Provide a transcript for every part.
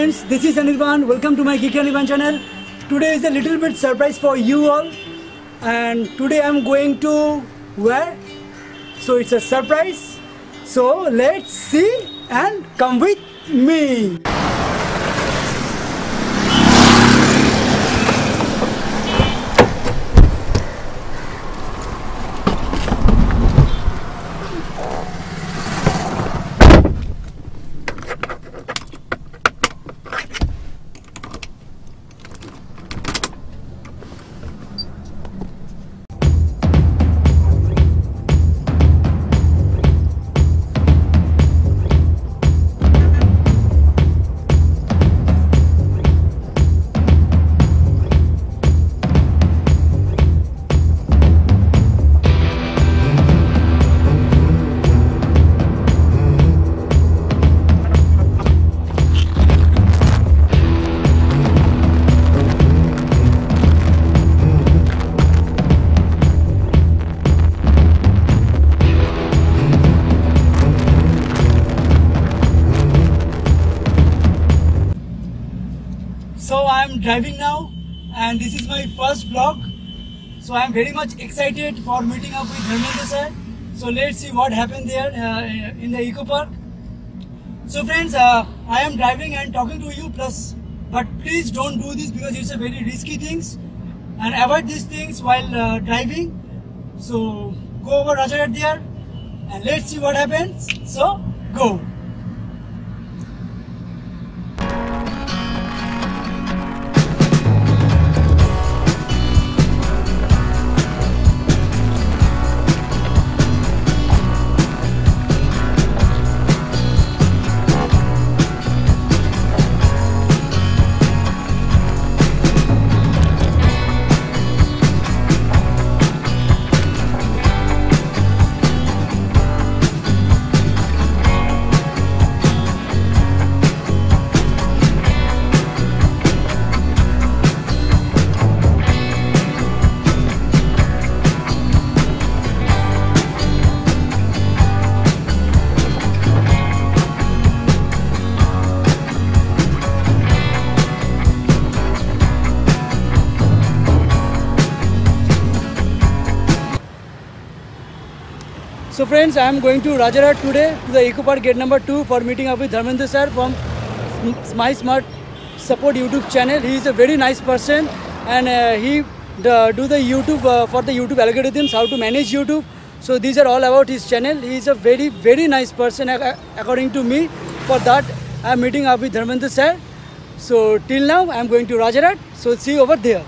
friends, this is Anirban. Welcome to my Geeky Anirban channel. Today is a little bit surprise for you all, and today I'm going to where? So it's a surprise. So let's see and come with me. So I am driving now, and this is my first vlog. So I am very much excited for meeting up with Dharmendra sir. So let's see what happened there in the Eco Park. So friends, I am driving and talking to you but please don't do this because it's a very risky things, and avoid these things while driving. So go over Rajarhat there and let's see what happens. So go. So friends, I am going to Rajarhat today to the Eco Park gate number 2 for meeting up with Dharmendra sir from My Smart Support YouTube channel. He is a very nice person, and he do the YouTube for the YouTube algorithms, how to manage YouTube. So these are all about his channel. He is a very nice person according to me. For that I am meeting up with Dharmendra sir. So till now I am going to Rajarhat. So see you over there.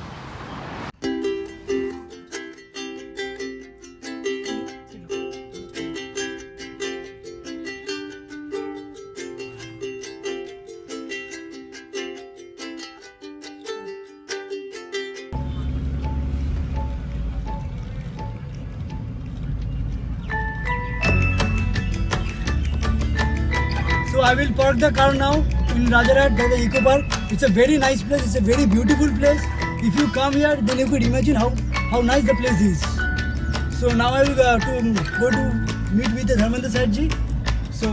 So I will park the car now in Rajarhat by the Eco Park. It's a very nice place. It's a very beautiful place. If you come here, then you could imagine how nice the place is. So now I will go to meet with the Dharmendra sir ji. So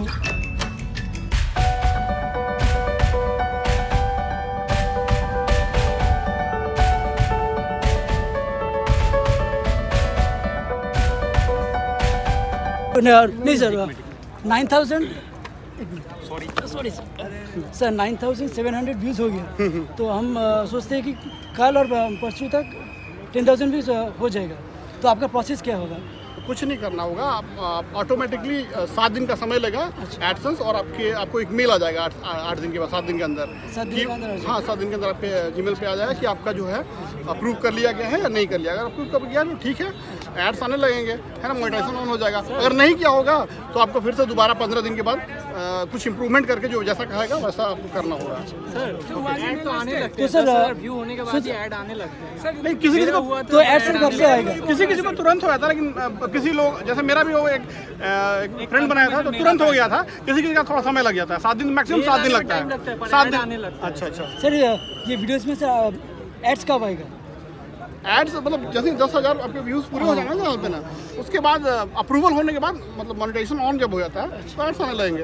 no sir, 9,000. Sorry sir 9,700 views हो गया. तो हम सोचते हैं कि कल और परसों तक 10,000 व्यूज़ हो जाएगा. तो आपका प्रोसेस क्या होगा? कुछ नहीं करना होगा, आप ऑटोमेटिकली 7 दिन का समय लेगा एडसेंस, और आपको एक मेल आ जाएगा 8 दिन के बाद, 7 दिन के अंदर. हाँ, 7 दिन के अंदर आपके जीमेल पे आ जाएगा कि आपका जो है अप्रूव कर लिया गया है या नहीं कर लिया. अगर अप्रूव कर गया तो ठीक है, एड्स आने लगेंगे, है ना, मोनेटाइजेशन ऑन हो जाएगा. अगर नहीं किया होगा तो आपको फिर से दोबारा 15 दिन के बाद कुछ इंप्रूवमेंट करके जो जैसा कहेगा वैसा आपको करना होगा. सर तो आने लगते हैं सर, व्यू होने के बाद ऐड आने लगते हैं सर. नहीं, किसी को तो ऐड से कब से आएगा? किसी को तुरंत हो जाता है, लेकिन किसी लोग, जैसे मेरा भी वो एक फ्रेंड बनाया था तो तुरंत हो गया था. किसी का थोड़ा समय लग जाता है, 7 दिन, मैक्सिमम 7 दिन लगता है. 7 दिन. अच्छा. सर ये वीडियोस में से एड्स कब आएगा? एड्स मतलब जैसे 10,000 आपके व्यूज़ पूरे हो जाएंगे ना चैनल पे ना, उसके बाद अप्रूवल होने के बाद मतलब मोनेटाइजेशन ऑन जब हो जाता है तो एड्स आने लगेंगे।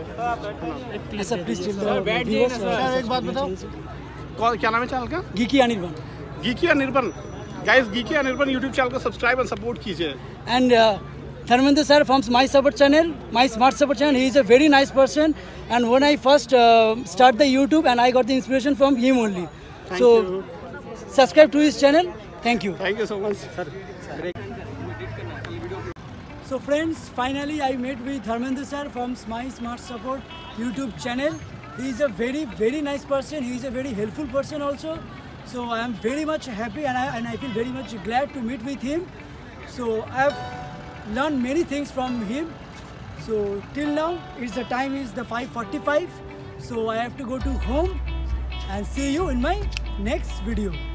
एक बात बताओ, क्या नाम है चैनल का? Geeky Anirban. Geeky Anirban, guys Geeky Anirban YouTube channel को सब्सक्राइब एंड सपोर्ट कीजिए। And Dharmendra sir from My Support channel, My Smart Support channel, he is a very nice person. And when I first start the YouTube, and I got the inspiration from him only. Thank you. Subscribe to his channel. Thank you. Thank you so much. So friends, finally I met with Dharmendra sir from My Smart Support YouTube channel. He is a very, very nice person. He is a very helpful person also. So I am very much happy, and I feel very much glad to meet with him. So I have learned many things from him. So till now, the time is the 5:45. So I have to go to home and see you in my next video.